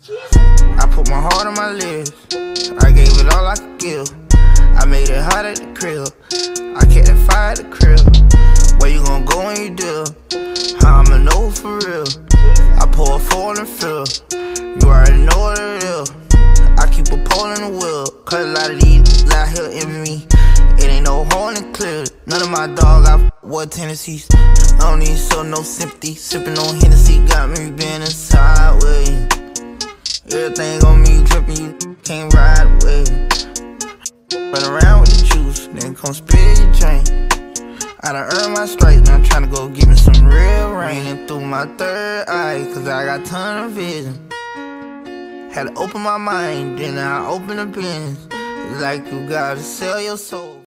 I put my heart on my lips, I gave it all I could give. I made it hot at the crib, I kept that fire at the crib. Where you gon' go when you do? I'ma know for real. I pour a 4 in the field, you already know what it is. I keep a pole in the wheel, cause a lot of these out here envy me. It ain't no hole in the clear. None of my dog got what tendencies. I don't need show no sympathy. Sippin' on Hennessy got me bending sideways. Everything on me drippin', you can't ride with. Run around with the juice, then come spill your drink. I done earned my stripes, now I'm tryna go get me some real rain. And through my third eye, cause I got ton of vision. Had to open my mind, then I open the business. It's like you gotta sell your soul.